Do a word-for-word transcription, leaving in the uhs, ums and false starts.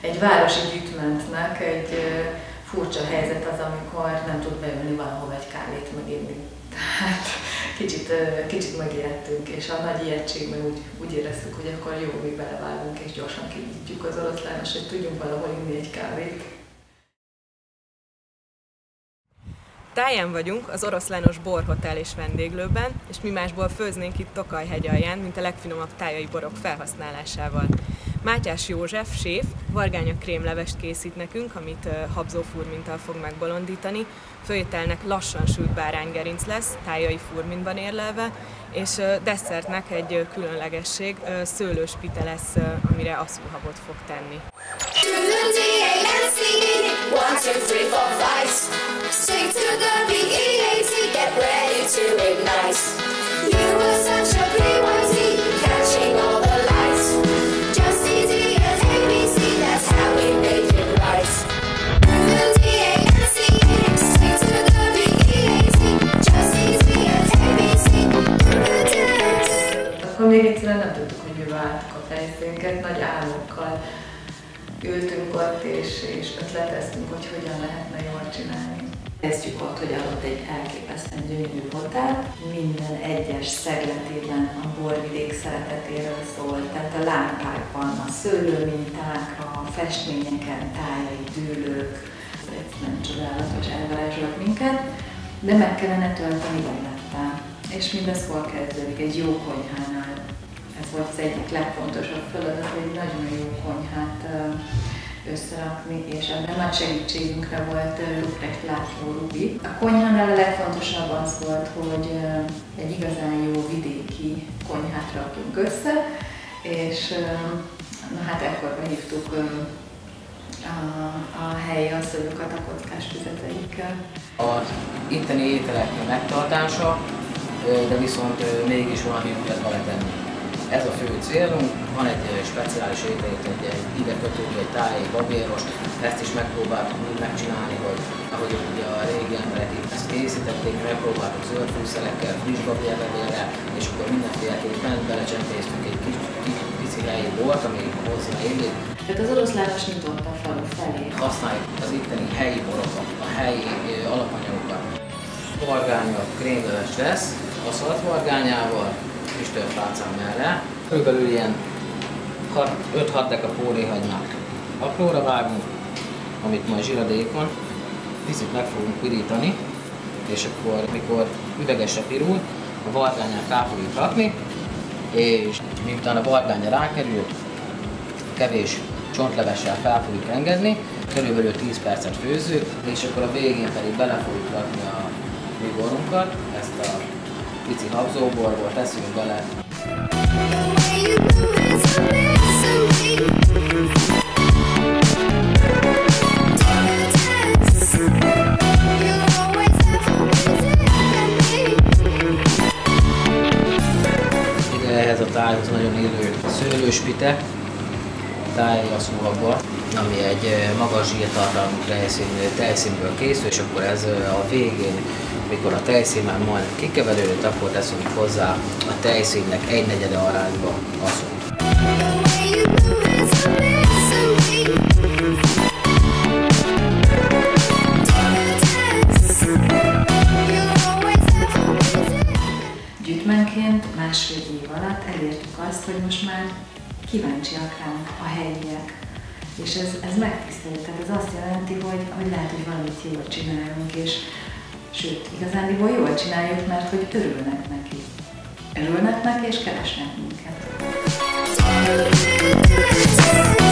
Egy városi gyűjtmentnek egy furcsa helyzet az, amikor nem tud beülni valahova egy kávét meginni. Tehát kicsit, kicsit megijedtünk, és a nagy ijegységben úgy, úgy éreztük, hogy akkor jó, mi belevágunk és gyorsan kinyitjuk az Oroszlános, hogy tudjunk valahol inni egy kávét. Táján vagyunk, az Oroszlános Borhotel és vendéglőben, és mi másból főznénk itt Tokaj-hegy alján, mint a legfinomabb tájai borok felhasználásával. Mátyás József, séf, vargánya krémlevest készít nekünk, amit habzófurminttal fog megbolondítani. Főételnek lassan sült báránygerinc lesz, tájai furmintban érlelve, és desszertnek egy különlegesség, szőlős pite lesz, amire asszúhabot fog tenni. Akkor még egyszerűen nem tudtuk, hogy mi váltuk a fejszénket, nagy álmokkal ültünk ott, és, és ötleteztünk, hogy hogyan lehetne jól csinálni. Kezdjük ott, hogy adott egy elképesztően gyönyörű hotel. Minden egyes szegletében a borvidék szeretetéről szól, tehát a lámpákban, a szőlőmintákra, a festményeken, tájai, dűlők. Ez egyszerűen csodálatos, elvarázsolt minket, de meg kellene tölteni élettel. És mindez hol kezdődik? Egy jó konyhánál. Ez volt az egyik legfontosabb feladat, hogy egy nagyon jó konyhát összerakni, és ebben nagy segítségünkre volt Ruprecht László Rubi. A konyhánál a legfontosabb az volt, hogy egy igazán jó vidéki konyhát rakjunk össze, és na hát ekkor behívtuk a, a helyi asszonyokat a kockás füzeteikkel. Az itteni ételek megtartása, de viszont mégis valami újat beletenni. Ez a fő célunk, van egy speciális ételét, egy, egy ide kötődő, egy tájai babérost, ezt is megpróbáltuk úgy megcsinálni, hogy ahogy ugye a régi emberek itt ezt készítették, megpróbáltuk zöld fűszerekkel, friss babérlevélrel, és akkor mindenféleképpen belecsempésztünk egy kis, kis pici helyi bort, ami hozzáillik. Tehát az Oroszlános nyitott a falu felé. Használjuk az itteni helyi borokat, a helyi alapanyagokat. Vargánya krémleves lesz, aszalt vargányával, kis törfácán mellett. Körülbelül ilyen öt-hat deka póréhagymát apróra vágunk, amit majd zsiradékon picit meg fogunk pirítani, és akkor, mikor üvegesre pirul, a vargányát rá fogjuk rakni, és miután a vargánya rákerül, kevés csontlevessel fel fogjuk engedni, körülbelül tíz percet főzzük, és akkor a végén pedig bele fogjuk rakni a mi borunkat, ezt a pici habzóborból teszünk bele. Ide ehhez a tájhoz nagyon illő szőlős pite, tájai asszúhabba, ami egy magas zsírtartalmú tejszínből készül, és akkor ez a végén, mikor a tejszín már majdnem kikeverődött, akkor teszünk hozzá a tejszínnek egy negyede arányba asszút. Gyűjtmenként másfél év alatt elértük azt, hogy most már kíváncsiak ránk a helyiek. És ez, ez megtisztelő, tehát ez azt jelenti, hogy, hogy lehet, hogy valamit jól csinálunk, és sőt, igazándiból jól csináljuk, mert hogy örülnek neki. Örülnek neki, és keresnek minket.